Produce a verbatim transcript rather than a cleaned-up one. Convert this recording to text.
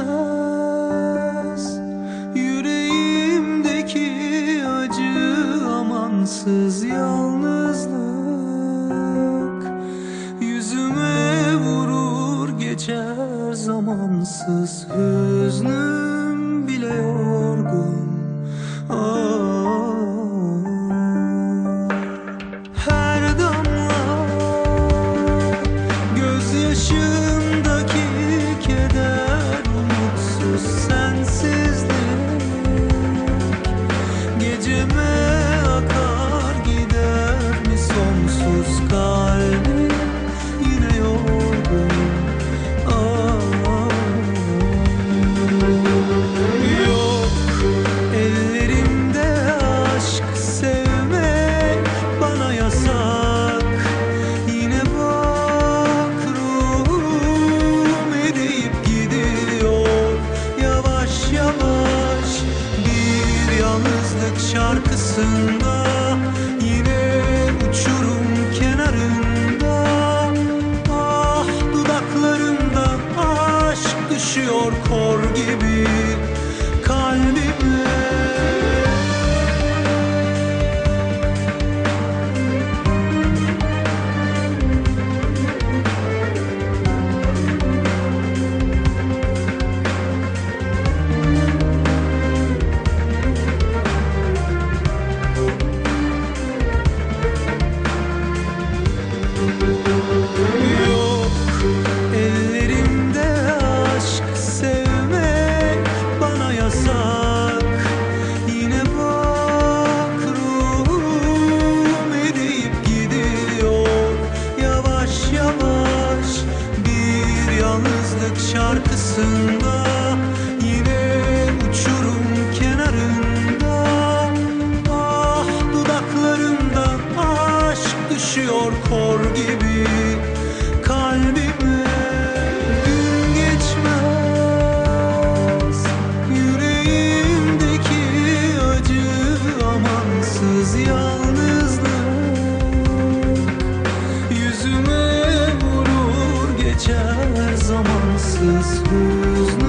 geçmez. Yüreğimdeki acı, amansız yalnızlık yüzüme vurur geçer, zamansız hüznüm bile yorgun. Ah, her damla gözyaşımdaki keder, umutsuz sensizlik geceme akar gider mi sonsuz kalbim yine yorgun. Yok ellerimde aşk, sevmek bana yasak. Yine bak ruhum eriyip gidiyor yavaş yavaş bir yalnızlık şarkısında. Yine uçurum kenarında, ah dudaklarımdan aşk düşüyor kor gibi kalbime. Yok ellerimde aşk, sevmek bana yasak. Yine bak ruhum eriyip gidiyor yavaş yavaş bir yalnızlık şarkısında. Yine uçurum kenarında, ah dudaklarımdan aşk düşüyor kor gibi kalbime. Gün geçmez, yüreğimdeki acı, amansız yalnızlık yüzüme vurur geçer, zamansız hüznüm